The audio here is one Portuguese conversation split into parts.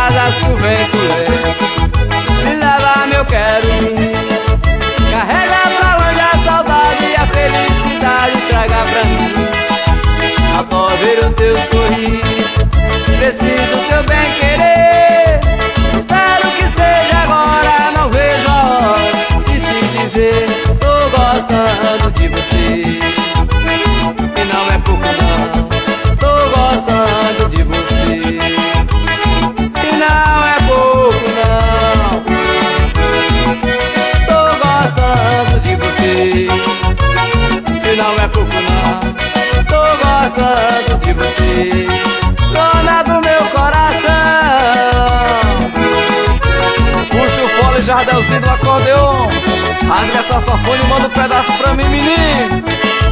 asas que o vento leva, me leva, meu quero ir. Carrega pra longe a saudade e a felicidade traga pra mim. Adoro ver o teu sorriso, preciso do teu bem querer. Espero que seja agora, não vejo a hora de te dizer: tô gostando de você. E não é pouco não, tô gostando de você. E não é pouco não, tô gostando de você. E não é pouco não, tô gostando de você. Dona do meu coração. Puxa o fole, Jardelzinho do acordeon. Rasga essa safone e manda um pedaço pra mim, menino.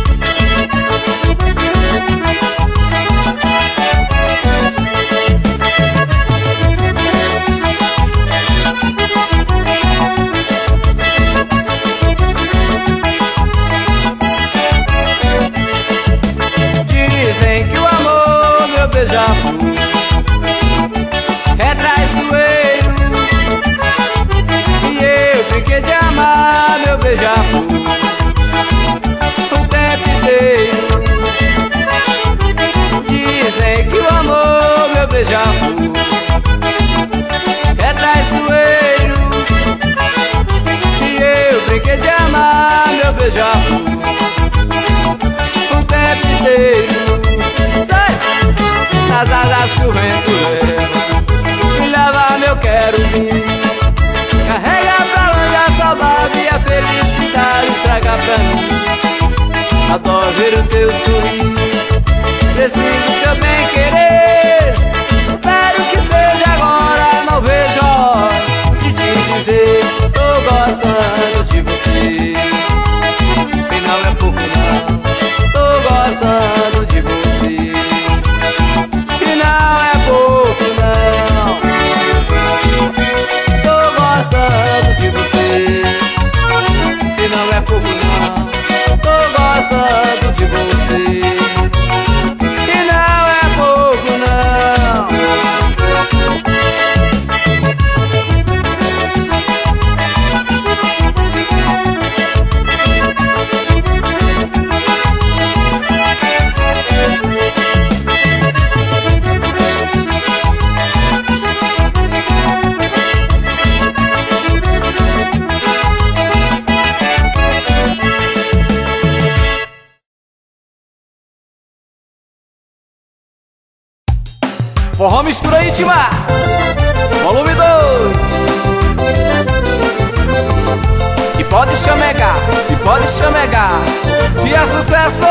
Dizem que o amor, meu beija-flor, é traiçoeiro. E eu brinquei de amar, meu beija-flor, o tempo inteiro. Dizem que o amor, meu beija-flor, é traiçoeiro. E eu brinquei de amar, meu beija-flor, o tempo inteiro. Sai! Nas asas que o vento leva, me leva, meu quero vir. Carrega pra longe a saudade e a felicidade traga pra mim. Adoro ver o teu sorriso, preciso do teu bem querer. Espero que seja agora, não vejo a hora de te dizer: tô gostando de você. E não é pouco não, tô gostando de você. E não é pouco não, tô gostando de você. E não é pouco não, tô gostando de você. E não é pouco não. Forró Mistura Íntima, volume 2. E pode chamegar, e pode chamegar, que é sucesso.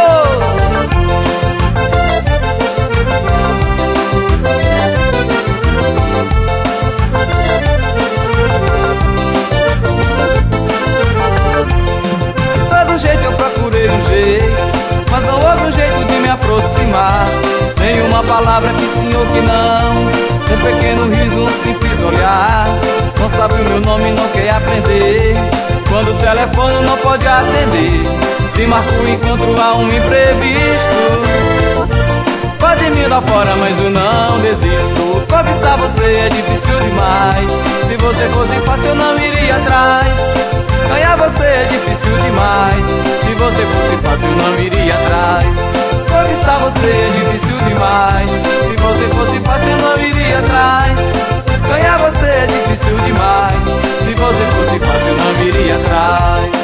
De todo jeito eu procurei um jeito, mas não houve um jeito de me aproximar. Nenhuma palavra que sim ou que não, um pequeno riso, um simples olhar. Não sabe o meu nome, não quer aprender. Quando o telefone não pode atender, se marca o encontro a um imprevisto. Pode me dar fora, mas eu não desisto. Conquistar você é difícil demais. Se você fosse fácil eu não iria atrás. Ganhar você é difícil demais. Se você fosse fácil eu não iria atrás. Conquistar você é difícil demais. Se você fosse fácil eu não iria atrás. Ganhar você é difícil demais. Se você fosse fácil eu não iria atrás.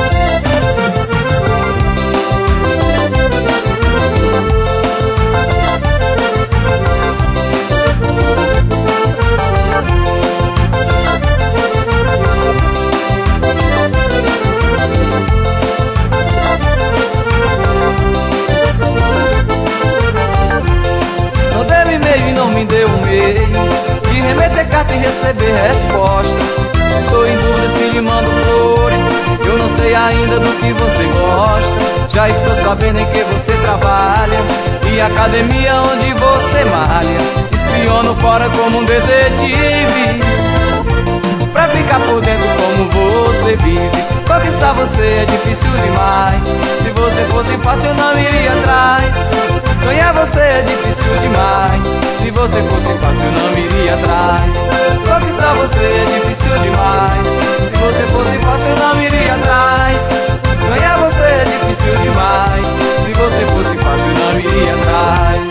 Não me deu um meio de remeter carta e receber respostas. Estou em dúvida se lhe mando flores. Eu não sei ainda do que você gosta. Já estou sabendo em que você trabalha e a academia onde você malha. Espiono fora como um detetive, pra ficar por dentro como você vive. Conquistar Conquistar você é difícil demais. Se você fosse fácil eu não iria atrás. Ganhar você é difícil demais. Se você fosse fácil eu não iria atrás. Conquistar você é difícil demais. Se você fosse fácil eu não iria atrás. Ganhar você é difícil demais. Se você fosse fácil eu não iria atrás.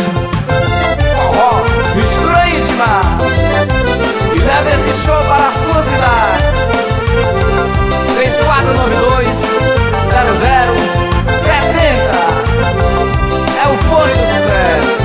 Mistura íntima e leva esse show para a sua cidade. 3492-0070 é o fone do sucesso.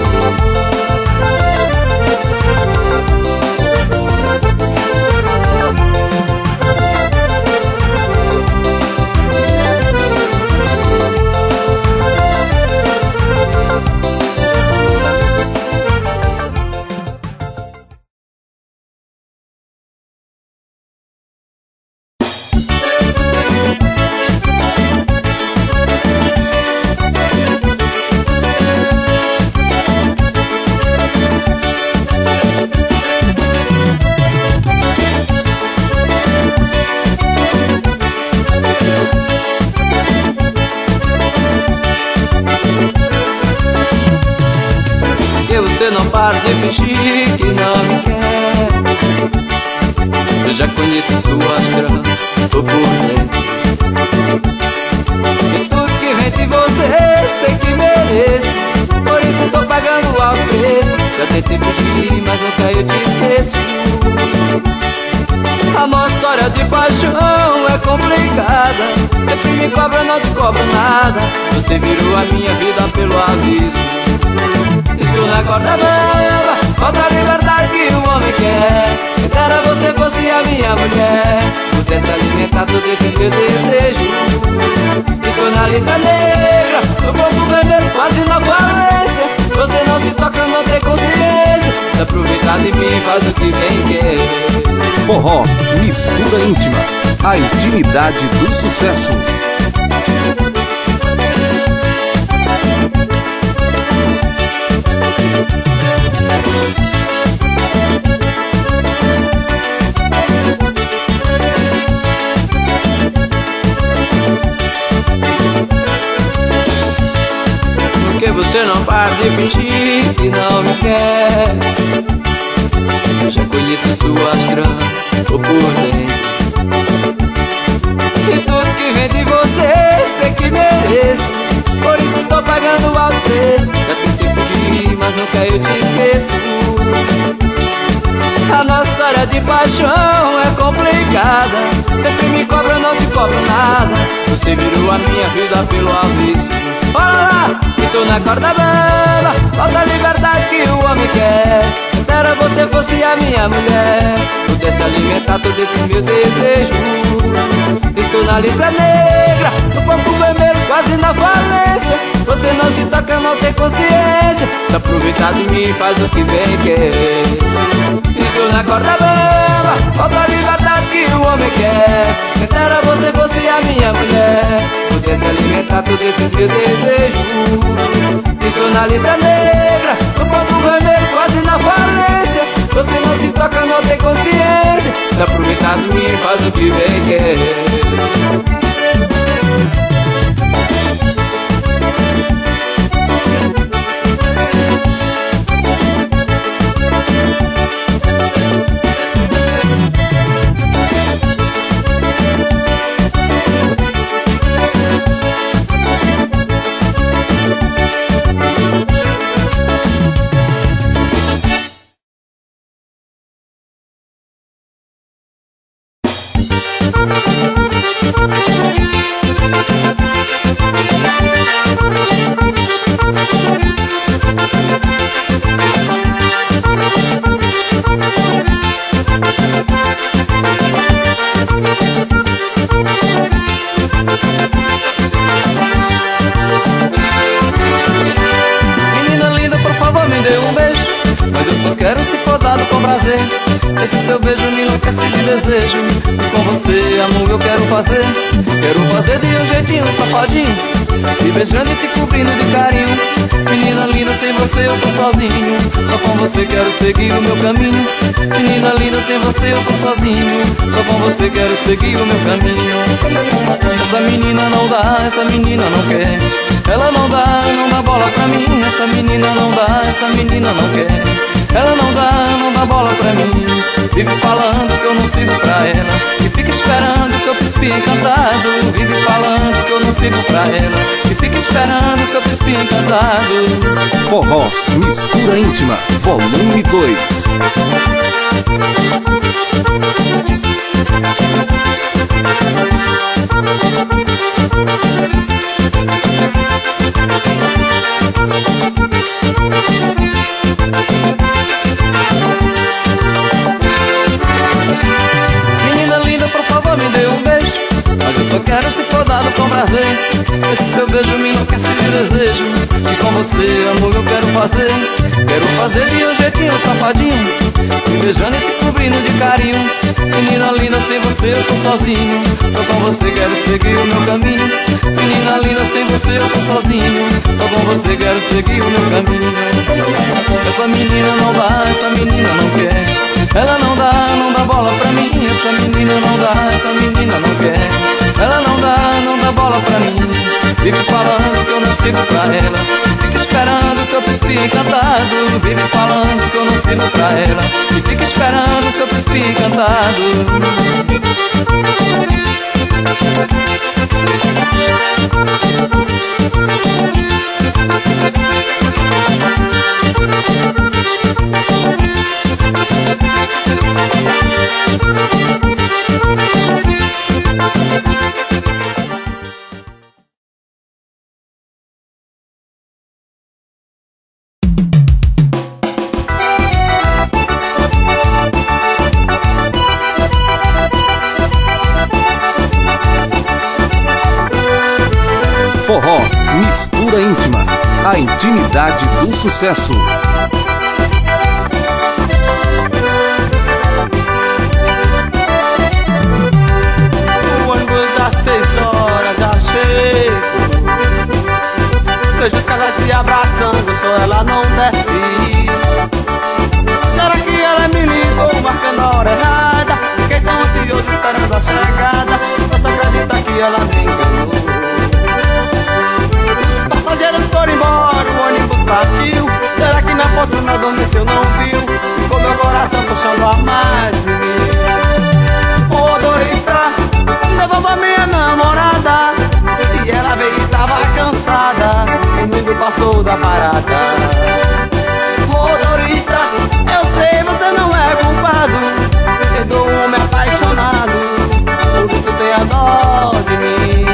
Você não para de fingir que não me quer. Eu já conheço suas tramas, tô por dentro. E tudo que vem de você, sei que mereço. Por isso estou pagando alto preço. Já tentei fugir, mas nunca eu te esqueço. A nossa história de paixão é complicada. Sempre me cobra, não te cobro nada. Você virou a minha vida pelo avesso. Estou na corda bamba, contra a liberdade que o homem quer. Quem dera você fosse a minha mulher, pudesse alimentar todos esses meus desejos. Estou na lista negra, no corpo vermelho, quase na falência. Você não se toca, não tem consciência. Se aproveitar de mim, faz o que bem quer. Forró, mistura íntima, a intimidade do sucesso. Porque você não para de fingir que não me quer. Eu já conheço suas tramas, tô por dentro. E tudo que vem de você, sei que mereço. Por isso estou pagando alto preço. Já tentei fugir, mas nunca eu te esqueço. A nossa história de paixão é complicada. Sempre me cobra, não te cobro nada. Você virou a minha vida pelo avesso. Olha lá, estou na corda bamba, falta a liberdade que o homem quer. Quem dera você fosse a minha mulher, pudesse alimentar todos esses meus desejos. Estou na lista negra, no ponto vermelho, quase na falência. Você não se toca, não tem consciência. Se aproveitar de mim, faz o que bem quer. Estou na corda bamba, falta a liberdade que o homem quer. Quem dera você fosse a minha mulher, pudesse alimentar todos esses meus desejos. Estou na lista negra, no ponto vermelho, quase na falência. Você não se toca, não tem consciência. Se aproveitar de mim, faz o que bem quer. Quero se for dado com prazer. Esse seu beijo me enlouquece de desejo. E com você, amor, eu quero fazer. Quero fazer de um jeitinho safadinho, te beijando e te cobrindo de carinho. Menina linda, sem você eu sou sozinho. Só com você quero seguir o meu caminho. Menina linda, sem você eu sou sozinho. Só com você quero seguir o meu caminho. Essa menina não dá, essa menina não quer. Ela não dá bola pra mim. Essa menina não dá, essa menina não quer. Ela não dá bola pra mim. Vive falando que eu não sirvo pra ela e fica esperando seu príncipe encantado. Vive falando que eu não sirvo pra ela e fica esperando seu príncipe encantado. Forró, mistura íntima, volume 2. Menina linda, por favor, me dê um beijo, mas eu só quero se for dado com prazer. Esse seu beijo me enlouquece de desejo, e com você, amor, eu quero fazer. Quero fazer de um jeitinho safadinho, me beijando e te cobrindo de carinho. Menina linda, sem você eu sou sozinho, só com você quero seguir o meu caminho. Menina linda, sem você eu sou sozinho, só com você quero seguir o meu caminho. Essa menina não dá, essa menina não quer. Ela não dá bola pra mim. Essa menina não dá, essa menina não quer. Ela não dá bola pra mim. Vive falando que eu não sirvo pra ela, fica esperando seu príncipe encantado. Vive falando que eu não sirvo pra ela e fica esperando seu príncipe encantado. Forró, mistura íntima, a intimidade do sucesso. O ônibus das 6 horas já chego. Vejo os casais se abraçando, só ela não desce. Será que ela me ligou marcando a hora errada? Fiquei tão ansioso esperando a chegada, posso acreditar que ela me enganou. Os passageiros foram embora, o ônibus partiu. Será que na foto não adormeceu, não viu? Ficou meu coração puxando a mais de mim. Motorista, devolva minha namorada. Se ela veio estava cansada, o mundo passou da parada. Motorista, eu sei você não é culpado, perdoa um homem apaixonado, por isso tenha dó de mim.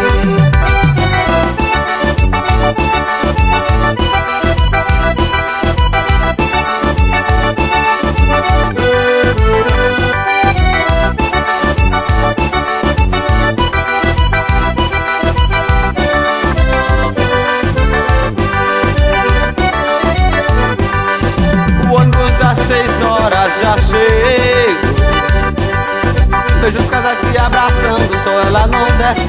Já chego, vejo os casais se abraçando, só ela não desce.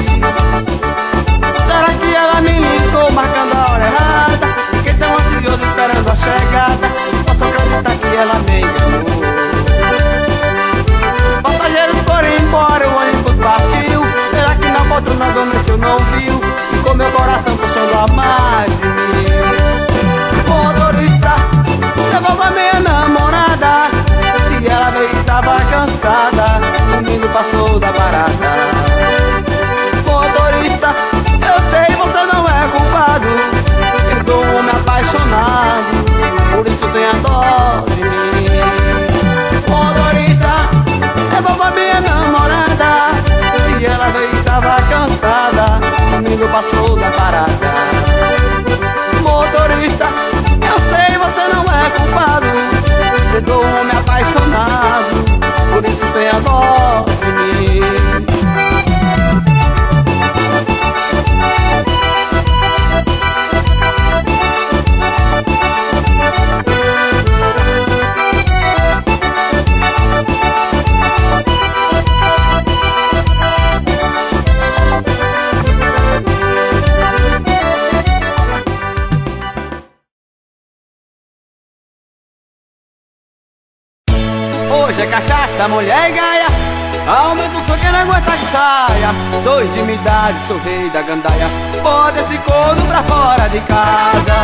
Será que ela me ligou marcando a hora errada? Fiquei tão ansioso esperando a chegada, posso acreditar que ela me enganou. Passageiros foram embora, o ônibus partiu. Será que na foto não adormeceu, não viu? Ficou meu coração puxando a mais de mim. Motorista, devolva minha namorada. Se ela veio estava cansada, o mundo passou da parada. Motorista, eu sei você não é culpado, perdoa um homem apaixonado, por isso tenha dó de mim. Motorista, devolva minha namorada. Se ela veio estava cansada, o mundo passou da parada. Motorista, eu sei você não é culpado, perdoa um homem apaixonado, por isso tenha dó de mim. Hoje é cachaça, mulher e gaia, Aumenta o som que não aguenta que saia. Sou intimidade, sou rei da gandaia. Bota esse corno pra fora de casa.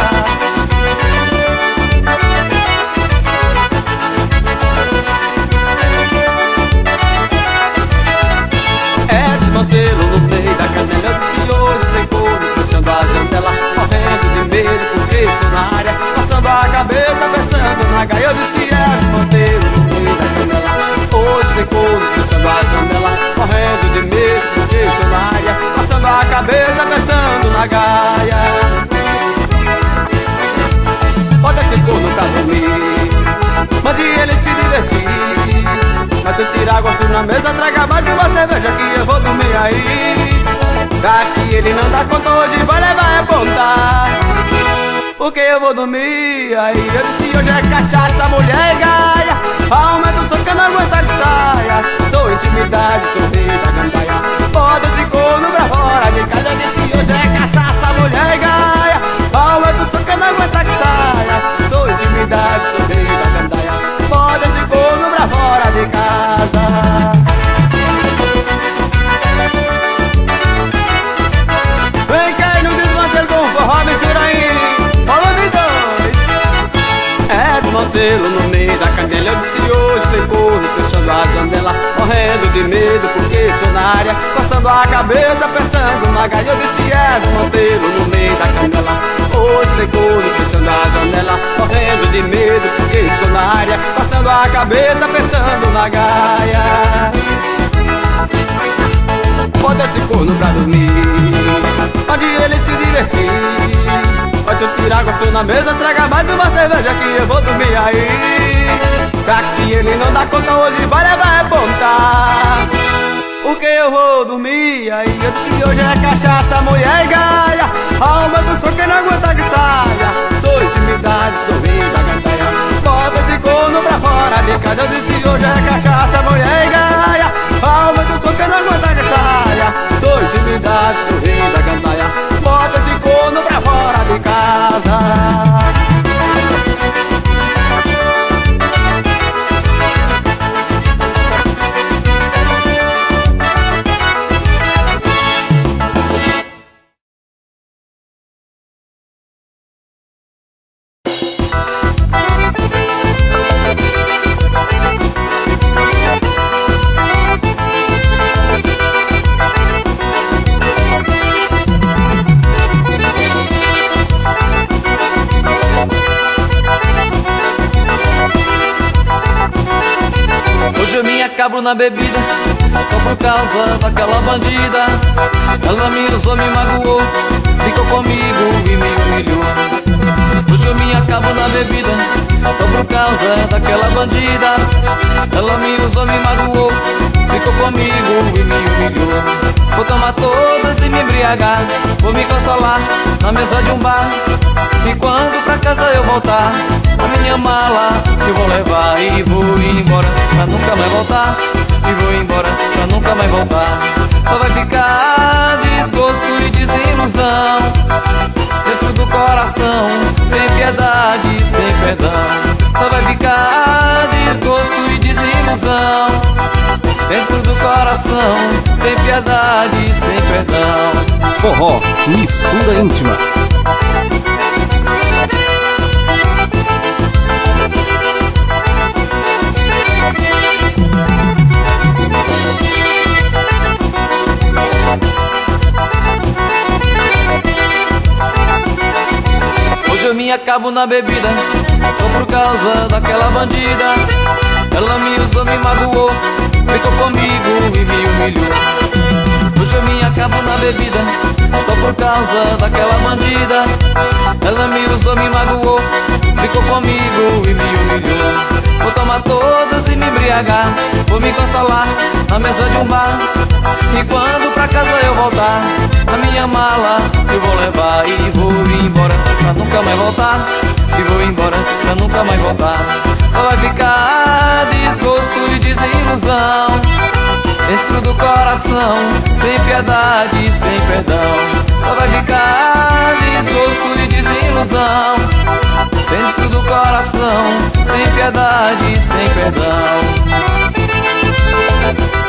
É desmantelo no meio da canela. Eu disse hoje tem corno fechando a janela, morrendo de medo porque estou na área, passando a cabeça pensando na gaia. Eu disse é desmantelo no meio da canela. Hoje tem corno fechando a janela, morrendo de medo porque estou na área, passando a cabeça pensando na gaia. Bota esse corno pra dormir, mande ele se divertir. Mas tu tirar gosto na mesa, traga mais de uma cerveja que eu vou dormir aí. Daqui ele não dá conta, hoje vai levar a contar, porque eu vou dormir aí. Eu disse hoje é cachaça, mulher e gaia. Aumenta o som que eu não aguenta que saia. Sou intimidade, sou rei da gandaia. Bota esse corno pra fora de casa. Eu disse hoje é cachaça, mulher e gaia. Aumenta o som que eu não aguenta que saia. Sou intimidade, sou rei da gandaia. Bota esse corno pra fora de casa. Vem cair no desmantelo com forró, mistura aí. Volume 2. É desmantelo no meio da canela. Eu disse hoje tem corno fechando a janela, morrendo de medo porque estou na área, passando a cabeça pensando na gaia. Eu disse é desmantelo no meio da canela. Hoje tem corno fechando a janela, morrendo de medo porque estou na área, passando a cabeça pensando na gaia. Bota esse corno pra dormir, onde ele se divertir. Vai tu tirar gosto na mesa, traga mais uma cerveja que eu vou dormir aí. Daqui ele não dá conta, hoje vai levar a ponta, porque eu vou dormir aí. Eu disse hoje é cachaça, mulher e gaia. Aumenta o som que não aguenta que saia. Sou intimidade, sou rei da gandaia. Bota esse corno pra fora de casa. Eu disse hoje é cachaça, mulher e gaia. Aumenta o som que não aguenta que saia. Sou intimidade, sou rei da gandaia. Bota esse corno pra fora de casa. Hoje eu me acabo na bebida, só por causa daquela bandida. Ela me usou, me magoou, ficou comigo e me humilhou. Hoje eu me acabo na bebida, só por causa daquela bandida. Ela me usou, me magoou, ficou comigo e me humilhou. Vou tomar todas e me embriagar, vou me consolar na mesa de um bar. E quando pra casa eu voltar, a minha mala eu vou levar e vou embora pra nunca mais voltar. E vou embora pra nunca mais voltar. Só vai ficar desgosto e desilusão dentro do coração, sem piedade, sem perdão. Só vai ficar desgosto e desilusão dentro do coração, sem piedade, sem perdão. Forró, mistura íntima. Hoje eu me acabo na bebida, só por causa daquela bandida. Ela me usou, me magoou, ficou comigo e me humilhou. Hoje eu me acabo na bebida, só por causa daquela bandida. Ela me usou, me magoou, ficou comigo e me humilhou. Vou tomar todas e me embriagar, vou me consolar na mesa de um bar. E quando pra casa eu voltar, a minha mala eu vou levar e vou embora pra nunca mais voltar. E vou embora pra nunca mais voltar. Só vai ficar desgosto e desilusão dentro do coração, sem piedade, sem perdão. Só vai ficar desgosto e desilusão dentro do coração, sem piedade, sem perdão.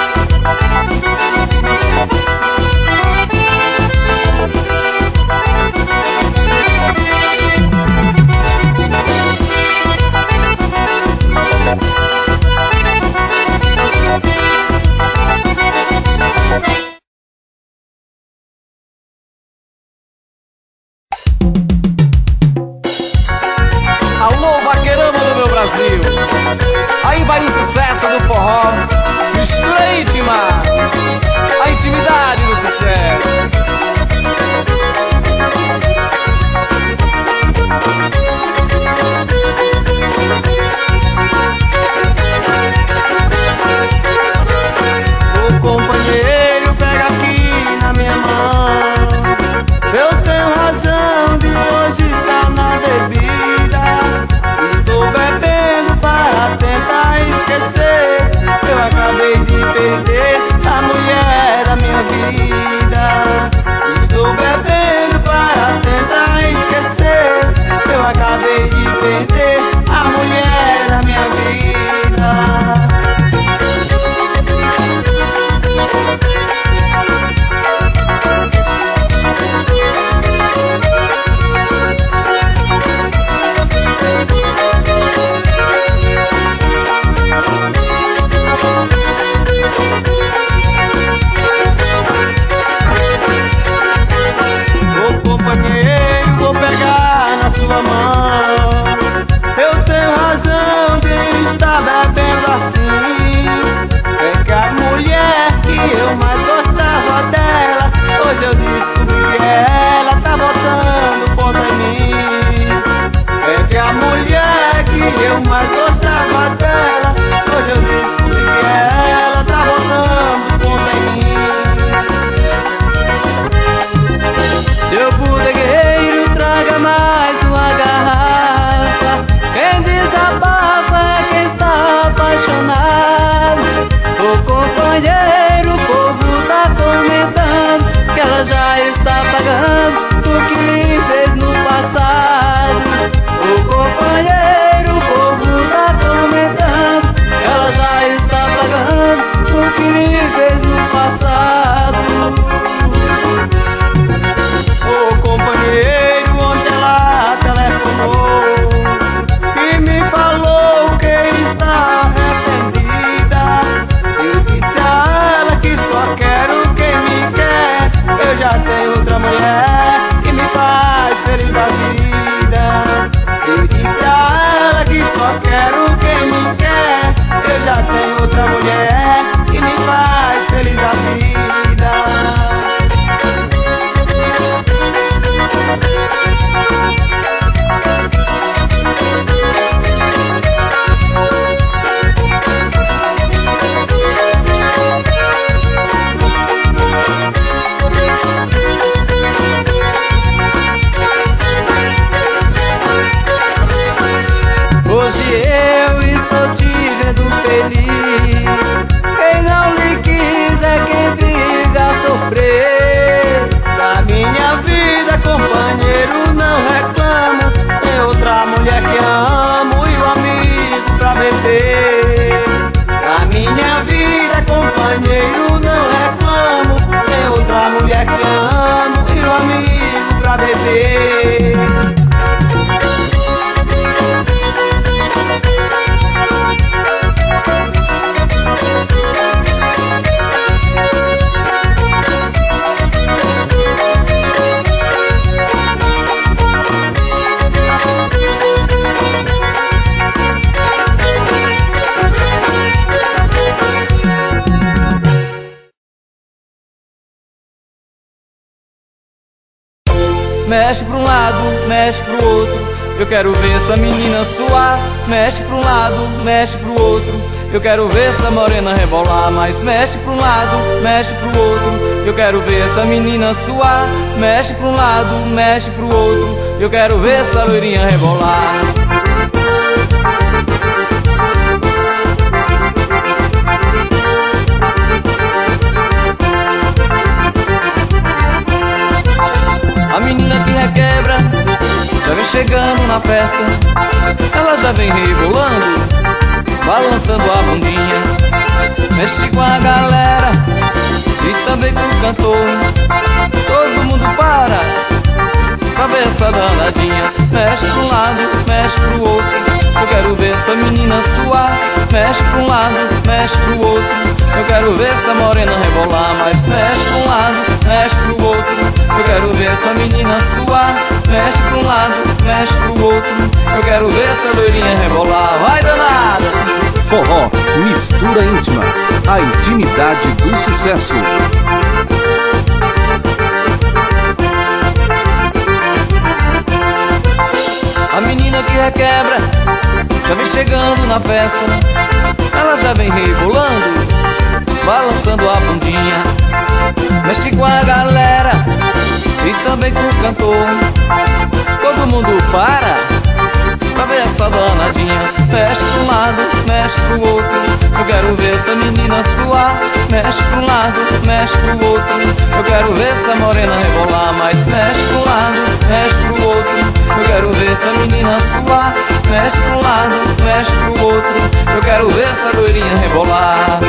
outra mulher que me faz feliz a vida. Hoje eu estou te vendo feliz. Quem não lhe quis é quem vive a sofrer. Da minha vida, companheiro, não reclamo. Tem outra mulher que amo e um amigo pra beber. Da minha vida, companheiro, não reclamo. Tem outra mulher que amo e um amigo pra beber. Mexe pra um lado, mexe pro outro, eu quero ver essa menina suar. Mexe pra um lado, mexe pro outro, eu quero ver essa morena rebolar. Mas mexe pra um lado, mexe pro outro, eu quero ver essa menina suar. Mexe pra um lado, mexe pro outro, eu quero ver essa loirinha rebolar. A menina que requebra já vem chegando na festa. Ela já vem rebolando, balançando a bundinha. Mexe com a galera e também com o cantor. Todo mundo para pra ver essa danadinha. Mexe pra um lado, mexe pro outro, eu quero ver essa menina suar. Mexe pra um lado, mexe pro outro, eu quero ver essa morena rebolar. Mas mexe pra um lado, mexe pro outro, eu quero ver essa menina suar. Mexe pra um lado, mexe pro outro, eu quero ver essa loirinha rebolar. Vai danada! Forró, mistura íntima, a intimidade do sucesso. A menina que requebra já vem chegando na festa. Ela já vem rebolando, balançando a bundinha. Mexe com a galera e também com o cantor. Todo mundo para pra ver essa danadinha. Mexe pra um lado, mexe pro outro, eu quero ver essa menina suar. Mexe pra um lado, mexe pro outro, eu quero ver essa morena rebolar. Mas mexe pra um lado, mexe pro outro, eu quero ver essa menina suar. Mexe pra um lado, mexe pro outro, eu quero ver essa loirinha rebolar.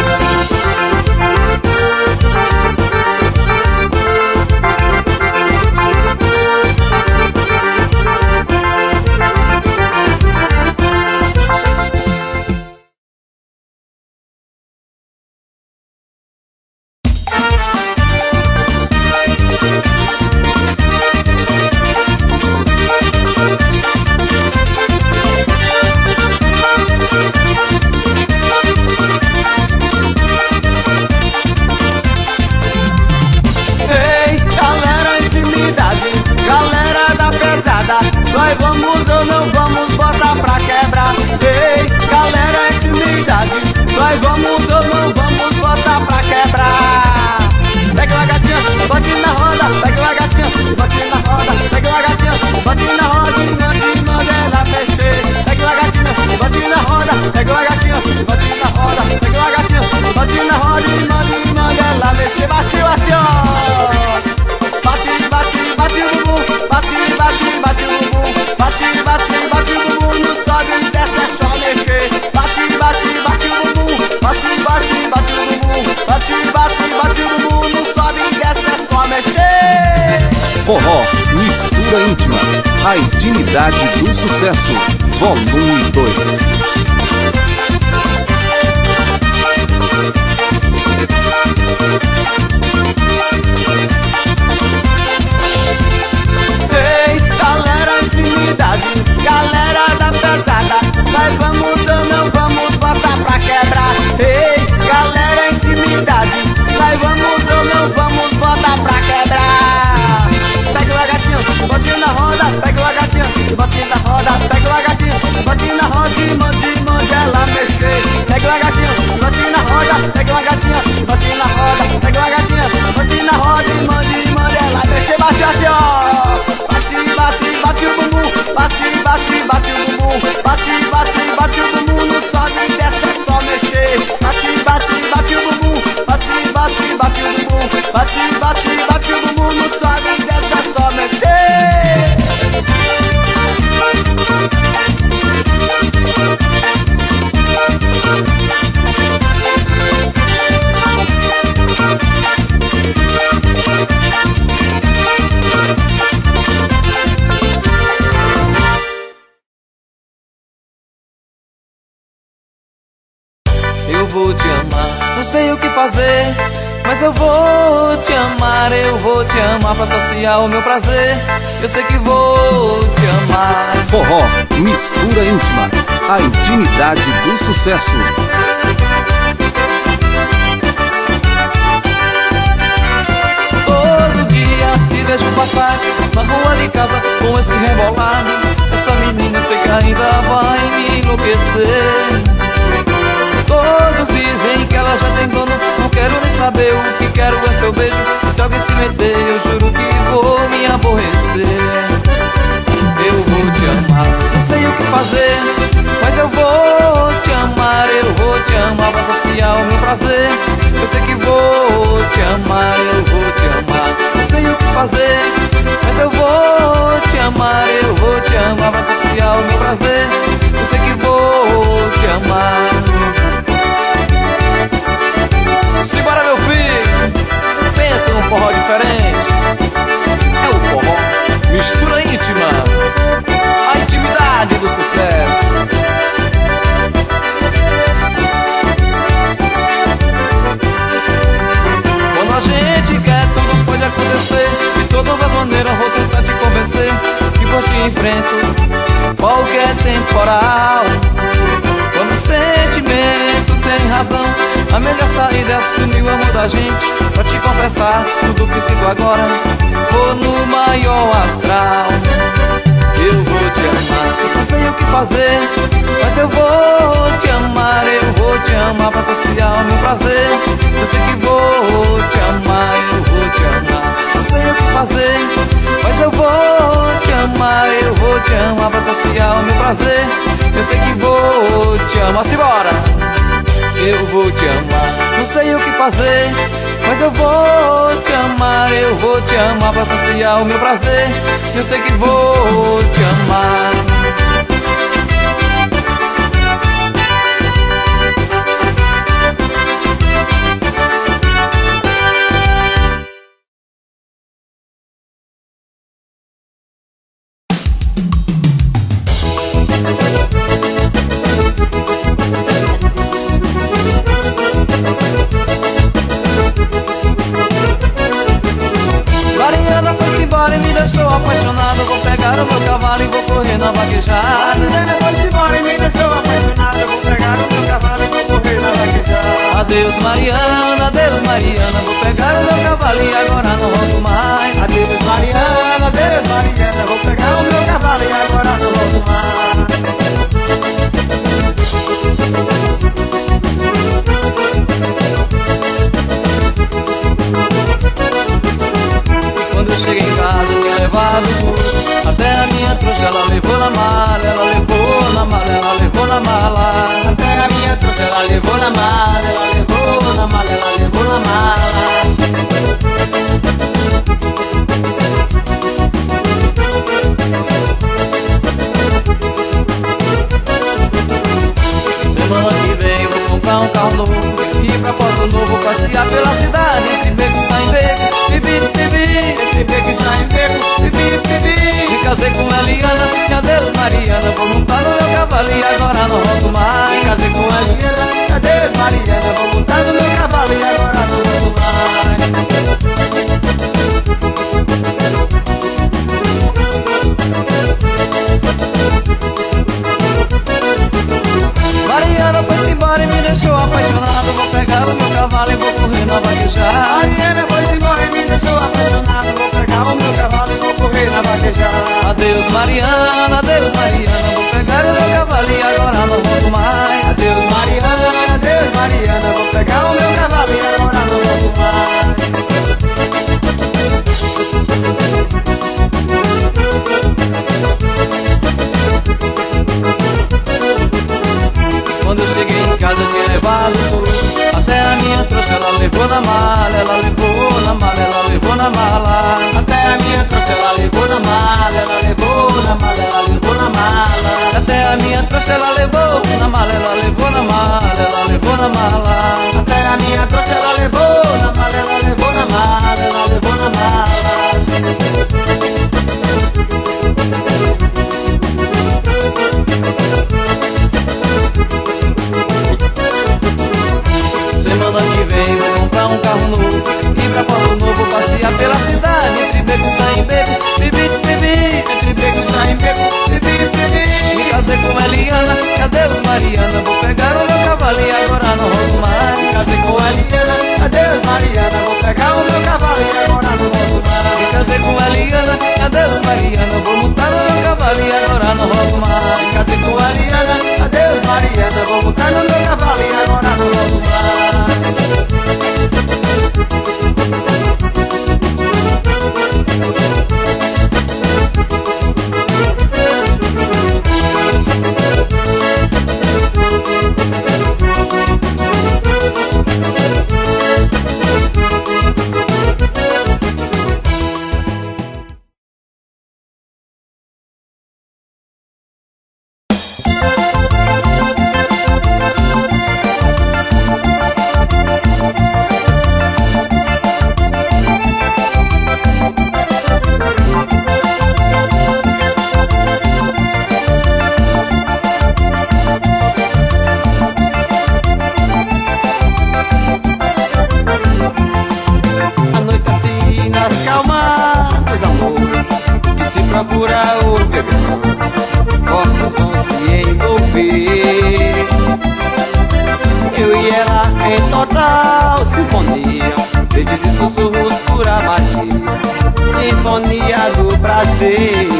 Nós vamos ou não vamos botar pra quebrar? Ei, galera, intimidade. Nós vamos ou não vamos botar pra quebrar? Pega uma gatinha, bote na roda. Pega uma gatinha, bote na roda. Pega uma gatinha, bote na roda e manda ela mexer. Pega uma gatinha, bote na roda. Pega uma gatinha, bote na roda. Pega uma gatinha, bote na roda e manda ela mexer. Bate, bate, ó. Bate, bate, bate o bumbum. Bate, bate, bate o bumbum. Bate, bate, bate o bumbum. Não sobe e desce, é só mexer. Bate, bate, bate o bumbum. Bate, bate, bate o bumbum. Bate, bate, bate o bumbum. Não sobe e desce, é só mexer. Forró, mistura íntima, a intimidade do sucesso, volume 2. Galera da pesada, nós vamos ou não vamos botar pra quebrar? Ei, vou te amar. Não sei o que fazer, mas eu vou te amar, eu vou te amar pra saciar o meu prazer. Eu sei que vou te amar. Forró, mistura íntima, a intimidade do sucesso. Todo dia te vejo passar na rua de casa com esse rebolado. Essa menina sei que ainda vai me enlouquecer. Todos dizem que ela já tem dono, não quero nem saber, o que quero é seu beijo. E se alguém se meter, eu juro que vou me aborrecer. Eu vou te amar, não sei o que fazer, mas eu vou te amar, eu vou te amar pra saciar o meu prazer. Eu sei que vou te amar, eu vou te amar. Não sei o que fazer, mas eu vou te amar, eu vou te amar pra saciar o meu prazer. Eu sei que vou te amar. Simbora, meu filho, pensa num forró diferente. É o forró, mistura íntima, a intimidade do sucesso. Quando a gente quer, tudo pode acontecer. De todas as maneiras vou tentar te convencer que por ti enfrento qualquer temporal. Quando o sentimento tem razão, a melhor saída é assumir o amor da gente. Pra te confessar tudo que sinto agora, vou no maior astral. Eu vou te amar, eu não sei o que fazer, mas eu vou te amar, eu vou te amar pra saciar o meu prazer. Eu sei que vou te amar, eu vou te amar. Não sei o que fazer, mas eu vou te amar, eu vou te amar pra saciar o meu prazer. Eu sei que vou te amar, simbora! Eu vou te amar, não sei o que fazer, mas eu vou te amar, eu vou te amar pra saciar o meu prazer. Eu sei que vou te amar. Mariana foi-se embora e me deixou apaixonado. Vou pegar o meu cavalo e vou correr na vaquejada. Mariana foi-se embora e me deixou apaixonado. Vou pegar o meu cavalo e vou correr na vaquejada. Adeus Mariana, adeus Mariana, vou pegar o meu cavalo e agora não volto mais. Adeus Mariana, adeus Mariana, vou pegar o meu cavalo e agora não volto mais. Quando eu cheguei em casa tinha levado até a minha trouxa, ela levou na mala, ela levou na mala, ela levou na mala. Até a minha trouxa ela levou na mala, ela levou na mala, ela levou na mala. Semana que vem eu vou comprar um carro novo e ir pra Porto Novo passear pela cidade. Entre beco e sai em beco, bibi, bibi. Entre beco e sai em beco, bibi, bibi. Me casei com Eliana, e adeus Mariana, vou montar no meu cavalo e agora não volto mais. Me casei com Eliana, adeus Mariana, vou montar no meu cavalo e agora não volto mais. Mariana foi-se embora e me deixou apaixonado. Vou pegar o meu cavalo e vou correr na vaquejada. Mariana foi-se embora e me deixou apaixonado. Vou pegar o meu cavalo e vou correr na vaquejada. Adeus Mariana, adeus Mariana, vou pegar o meu cavalo e agora não volto mais. Adeus Mariana, adeus Mariana, vou pegar o meu cavalo e agora não volto mais. Quando eu cheguei em casa eu tinha levado tudo, até a minha trouxa ela levou na mala, ela levou na mala, ela levou na mala. Até a minha trouxa ela levou na mala, ela levou na mala, ela levou na mala. Até a minha trouxa ela levou na mala, ela levou na mala, ela levou na mala. Até a minha trouxa ela levou na mala, ela levou na mala, ela levou na mala. vou passear pela cidade, entre beco e sai em beco, bibi, bibi, entre beco e sai em beco, bibi, bibi. Me casei com Eliana, adeus Mariana, vou pegar o meu cavalo e agora não volto mais. Me casei com Eliana, adeus Mariana, vou pegar o meu cavalo e agora não volto mais. Me casei com Eliana, adeus Mariana, vou montar no meu cavalo e agora não volto mais. Me casei com Eliana, adeus Mariana, vou montar no meu cavalo e agora não volto mais. Procura o bebê, corpos vão se envolver. Eu e ela em total sinfonia, beijos e sussurros, pura magia, sinfonia do prazer.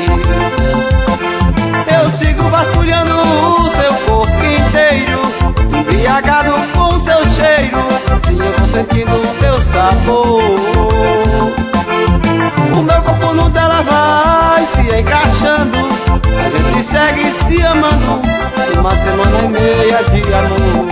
Eu sigo vasculhando o seu corpo inteiro, embriagado com seu cheiro. Sim, eu vou sentindo o teu sabor. O meu corpo no dela vai se encaixando, a gente segue se amando, uma semana e meia de amor.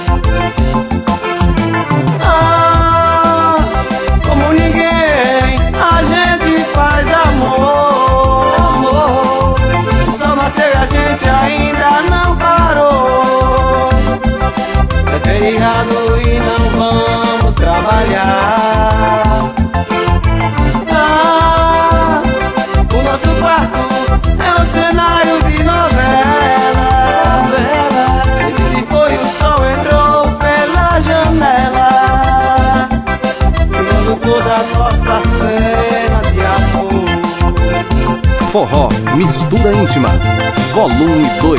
Ah, como ninguém a gente faz amor. Amor, o sol nasceu e a gente ainda não parou. É feriado e não vamos trabalhar. Nosso quarto é um cenário de novela. E se foi o sol entrou pela janela, criando toda a nossa cena de amor. Forró, mistura íntima, volume 2.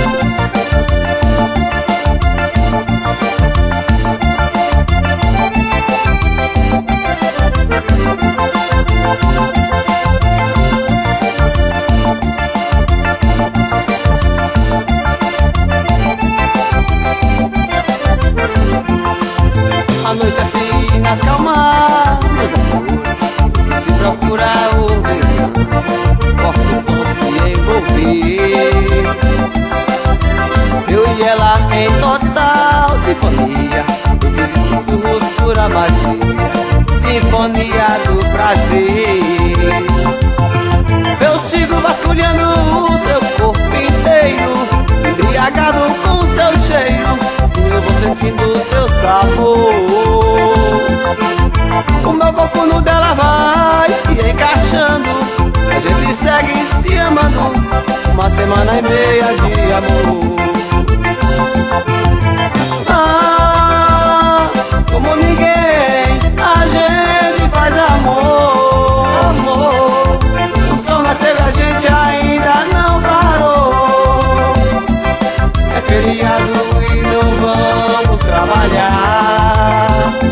A noite assim nas calmas, meus amores, se procurar ouvir, corpos vão se envolver. Eu e ela em total sinfonia, beijos e sussurros, pura magia, sinfonia do prazer. Eu sigo vasculhando o seu corpo inteiro, embriagado com seu cheiro. Sim, eu vou sentindo o teu sabor. O meu corpo no dela vai se encaixando, a gente segue se amando, uma semana e meia de amor. Ah, como ninguém a gente faz amor. Amor, o sol nasceu e a gente ainda não parou. É feriado e não vamos trabalhar.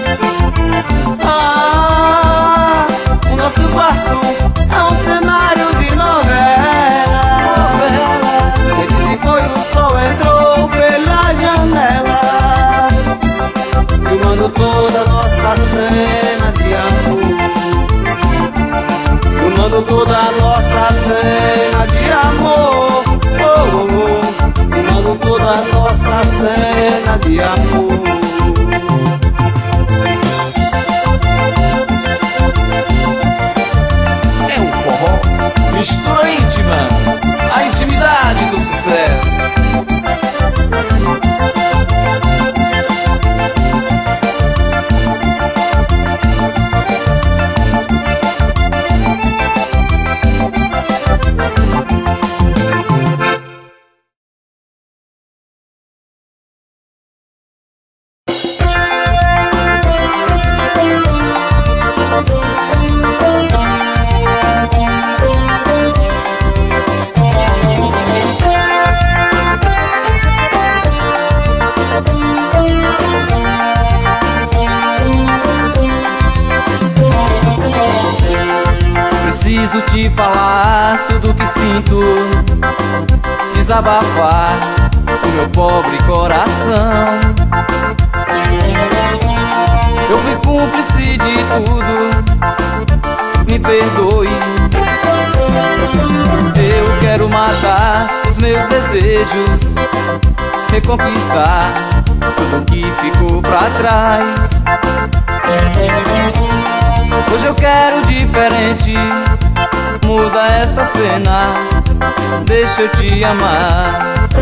Ah, o nosso quarto é um cenário de novela. Ele se foi, o sol entrou pela janela, filmando toda a nossa cena de amor. Filmando toda a nossa cena de amor. Oh, oh, oh. Filmando toda a nossa cena de amor. Mistura íntima, a intimidade do sucesso. Preciso te falar tudo que sinto, desabafar o meu pobre coração. Eu fui cúmplice de tudo, me perdoe. Eu quero matar os meus desejos, reconquistar tudo que ficou pra trás. Hoje eu quero diferente, muda esta cena, deixa eu te amar.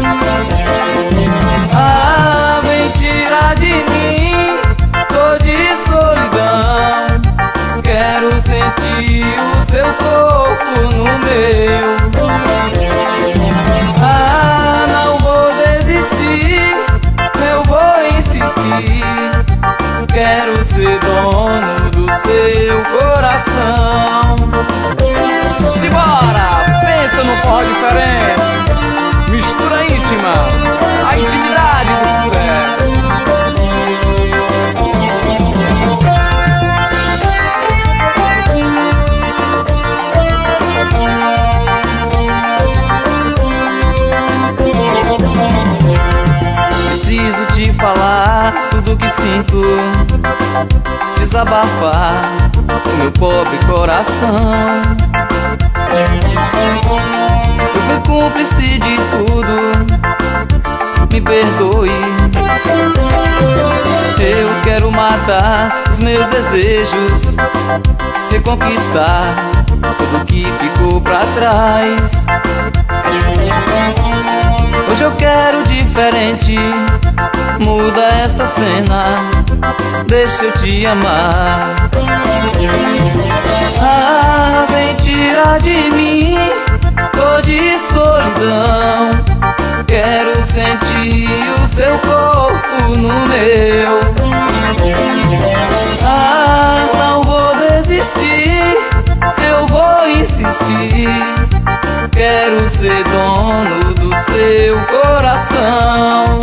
Ah, vem tirar de mim dor de solidão. Quero sentir o seu corpo no meu. Ah, não vou desistir, eu vou insistir. Quero ser dono do seu coração. Simbora! Pensa num forró diferente. Mistura íntima, a intimidade do sucesso. Preciso te falar tudo que sinto, desabafar o meu pobre coração. Eu fui cúmplice de tudo, me perdoe. Eu quero matar os meus desejos, reconquistar tudo que ficou pra trás. Hoje eu quero diferente, muda esta cena, deixa eu te amar. Ah, vem tirar de mim dor de solidão. Quero sentir o seu corpo no meu. Ah, não vou desistir, eu vou insistir. Quero ser dono do seu coração.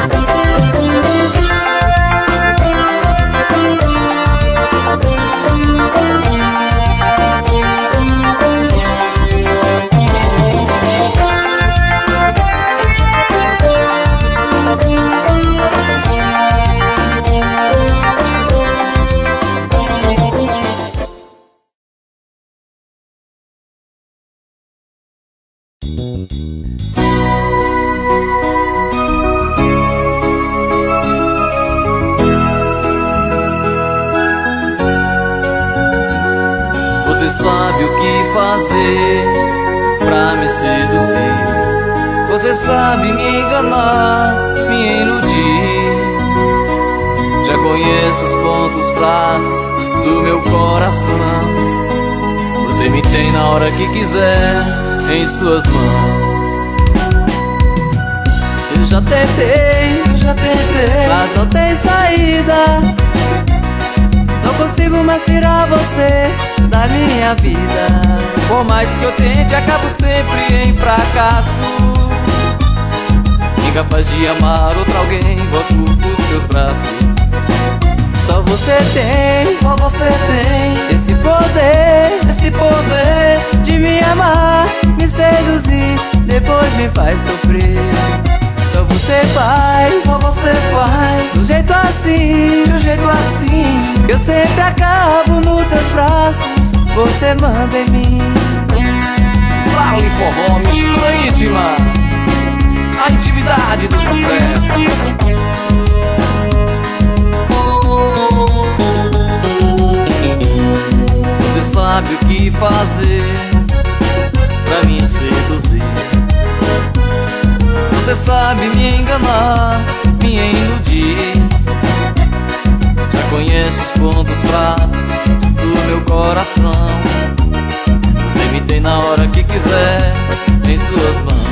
Você sabe o que fazer pra me seduzir. Você sabe me enganar, me iludir. Já conheço os pontos fracos do meu coração. Você me tem na hora que quiser em suas mãos. Eu já tentei, mas não tem saída. Não consigo mais tirar você da minha vida. Por mais que eu tente, acabo sempre em fracasso. Incapaz de amar outra alguém, volto pros seus braços. Só você tem esse poder de me amar, me seduzir, depois me faz sofrer. Só você faz, do jeito assim, eu sempre acabo nos teus braços, você manda em mim. Vale forró, mistura íntima, a intimidade do sucesso. Você sabe o que fazer pra me seduzir. Você sabe me enganar, me iludir. Já conheço os pontos fracos do meu coração. Você me tem na hora que quiser em suas mãos.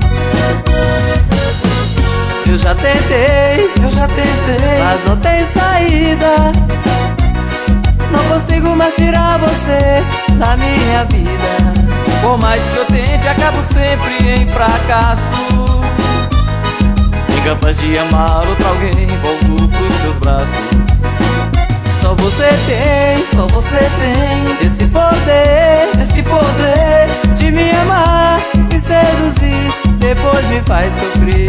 Eu já tentei, mas não tem saída. Não consigo mais tirar você da minha vida. Por mais que eu tente, acabo sempre em fracasso. Incapaz de amar outra alguém, volto pros seus braços. Só você tem esse poder, este poder de me amar, me seduzir, depois me faz sofrer.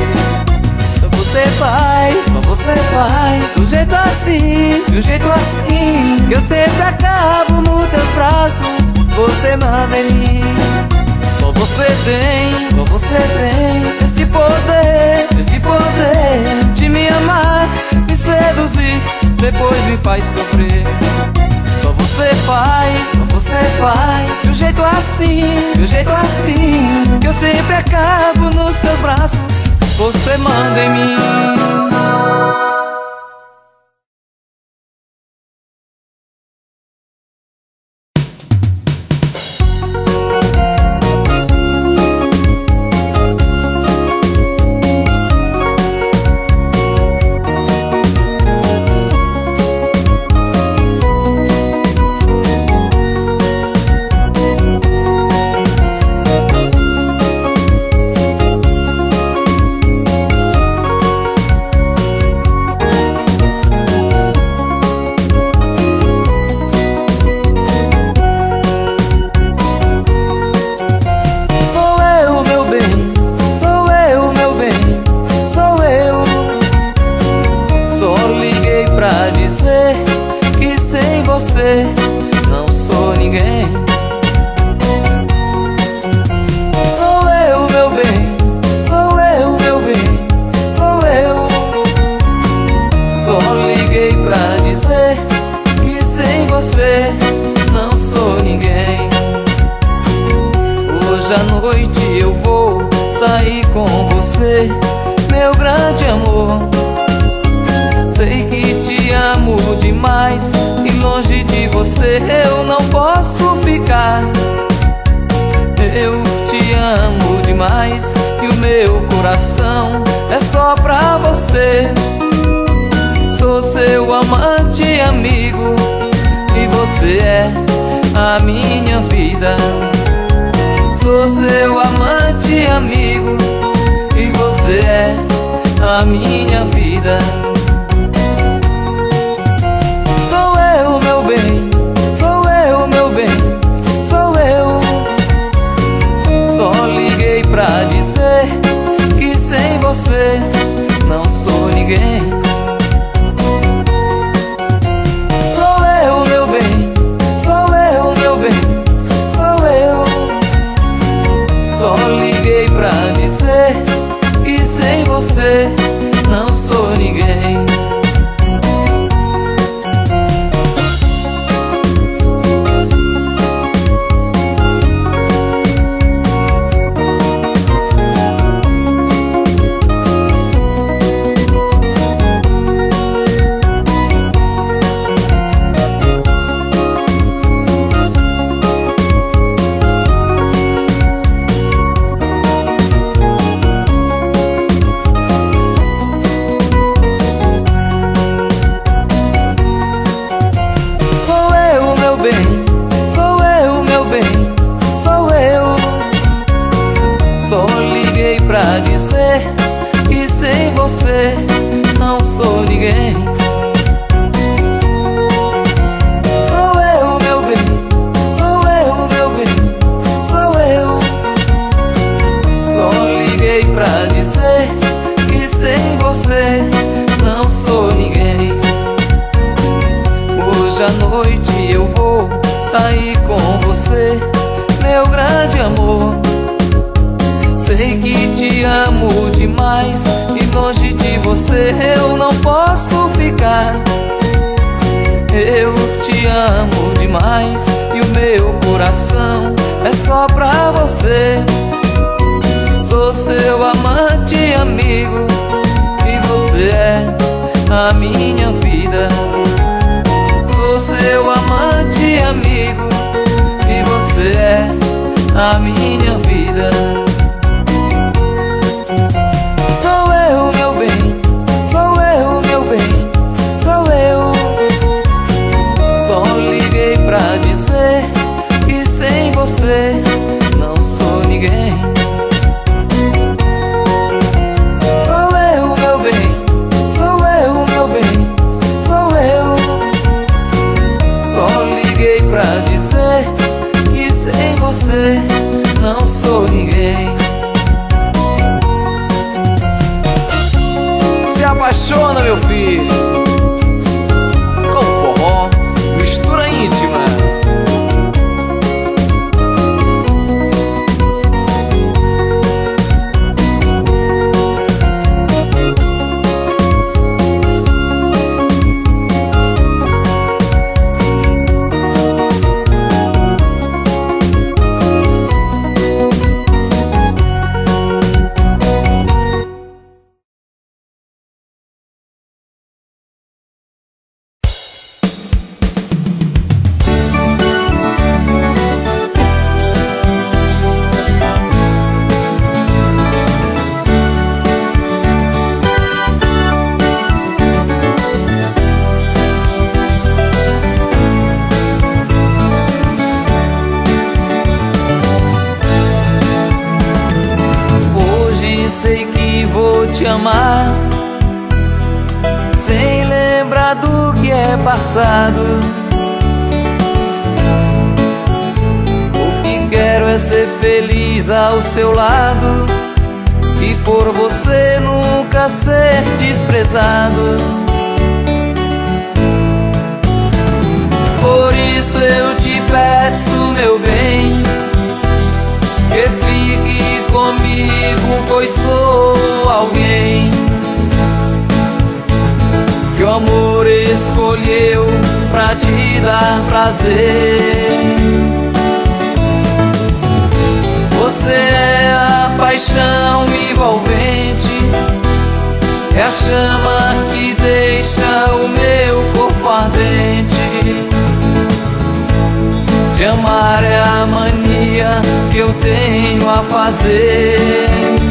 Só você faz, do jeito assim, que eu sempre acabo nos teus braços, você manda em mim. Só você tem este poder de me amar, me seduzir, depois me faz sofrer. Só você faz, do jeito assim, que eu sempre acabo nos seus braços, você manda em mim. Que sem você não sou ninguém. Sou eu, meu bem, sou eu, meu bem, sou eu. Só liguei pra dizer que sem você não sou ninguém. Hoje à noite eu vou sair com você, meu grande amor. Sei que te amo demais e longe de você eu não posso ficar. Eu te amo demais e o meu coração é só pra você. Sou seu amante e amigo e você é a minha vida. Sou seu amante e amigo e você é a minha vida. Meu bem, sou eu, meu bem, sou eu. Só liguei pra dizer que sem você não sou ninguém. Sou eu, meu bem, sou eu, meu bem, sou eu. Só liguei pra dizer que sem você não sou ninguém. Só liguei pra dizer que sem você não sou ninguém. Sou eu, meu bem, sou eu, meu bem, sou eu. Só liguei pra dizer que sem você não sou ninguém. Hoje à noite eu vou sair com você, meu grande amor. Sei que te amo demais e longe de você eu não posso ficar. Eu te amo demais e o meu coração é só pra você. Sou seu amante e amigo e você é a minha vida. Sou seu amante e amigo e você é a minha vida. Sou eu, meu bem, sou eu, meu bem, sou eu. Só liguei pra dizer que sem você não sou ninguém. Sou eu, meu bem, sou eu, meu bem, sou eu. Sem você não sou ninguém. Se apaixona, meu filho, com forró, mistura íntima. Sei que vou te amar sem lembrar do que é passado. O que quero é ser feliz ao seu lado e por você nunca ser desprezado. Por isso eu te peço, meu bem, que fique comigo, pois sou alguém que o amor escolheu pra te dar prazer. Você é a paixão envolvente, é a chama que deixa o meu corpo ardente. De amar é a mania que eu tenho a fazer.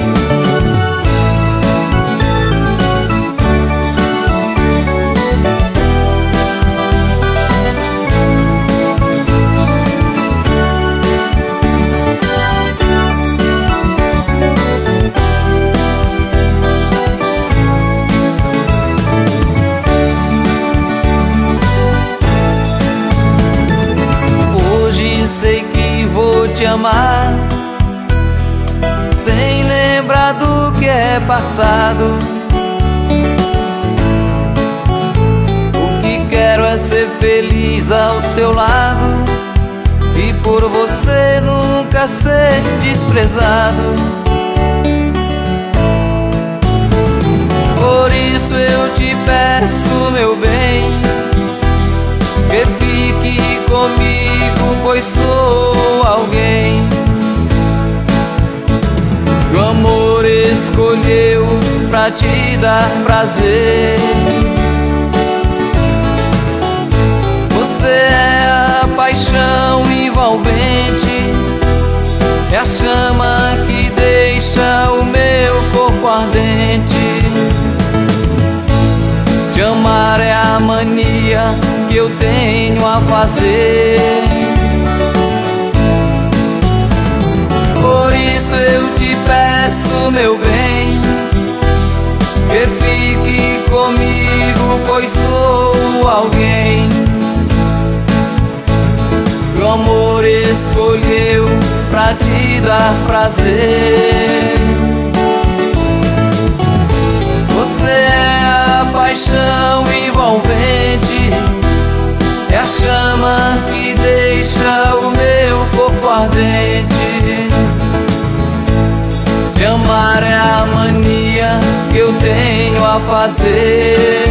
Sei que vou te amar sem lembrar do que é passado. O que quero é ser feliz ao seu lado e por você nunca ser desprezado. Por isso eu te peço, meu bem, que fique comigo, pois sou alguém que o amor escolheu pra te dar prazer. Você é a paixão envolvente, é a chama que deixa o meu corpo ardente. De amar é a mania que eu tenho a fazer. Por isso eu te peço, meu bem, que fique comigo, pois sou alguém que o amor escolheu pra te dar prazer. Você é a paixão envolvente, é a chama que deixa o meu corpo ardente. De amar é a mania que eu tenho a fazer.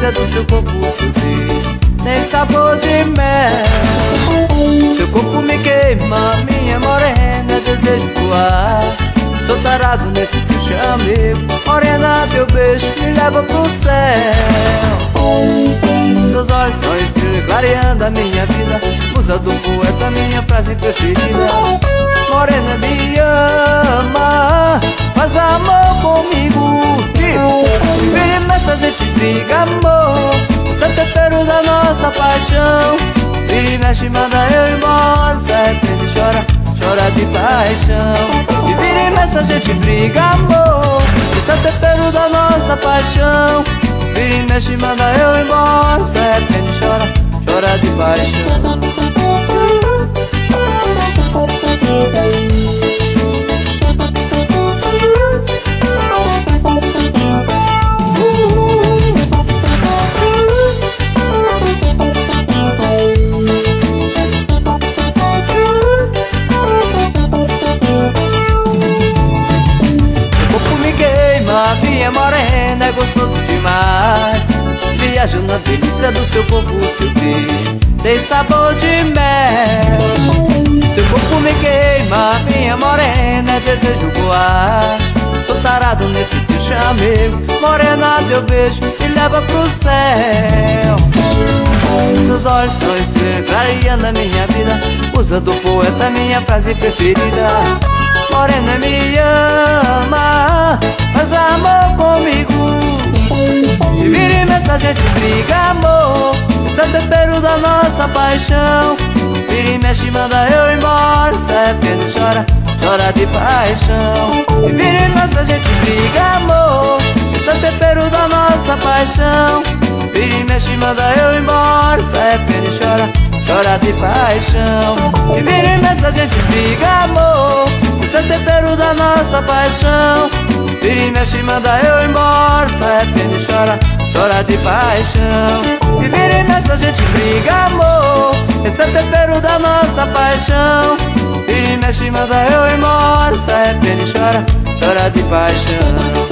delícia do seu corpo sutil tem sabor de mel. Seu corpo me queima, minha morena, desejo voar. Sou tarado nesse teu chamego, morena, teu beijo me leva pro céu. Seus olhos são estrelas clareando a minha vida, musa do poeta, minha frase preferida. Morena, me ama, faz amor comigo. Vira e mexe, a gente briga, amor, esse é o tempero da nossa paixão. Vira e mexe, manda eu embora, se arrepende e chora, chora de paixão. E vira e mexe, a gente briga, amor, esse é o tempero da nossa paixão. Vira e mexe, manda eu embora, se arrepende e chora, chora de paixão. Minha morena, é gostoso demais. Viajo na delícia do seu corpo sutil, tem sabor de mel. Seu corpo me queima, minha morena, desejo voar. Sou tarado nesse teu chamego, morena, teu beijo me leva pro céu. Seus olhos são estrelas clareando a minha vida, musa do poeta, minha frase preferida. Morena, me ama, faz amor comigo. E vira e mexe, a gente briga, amor, esse é o tempero da nossa paixão. Vira e mexe, manda eu embora, se arrepende e chora, chora de paixão. E vira e mexe, a gente briga, amor, esse é o tempero da nossa paixão. Vira e mexe, manda eu embora, se arrepende e chora, chora de paixão. E vira e mexe, a gente briga, amor, esse é o tempero da nossa paixão. Vira e mexe, manda eu embora, se arrepende e chora, chora de paixão. E vira e mexe, a gente briga, amor, esse é o tempero da nossa paixão. Vira e mexe, manda eu embora, se arrepende e chora, chora de paixão.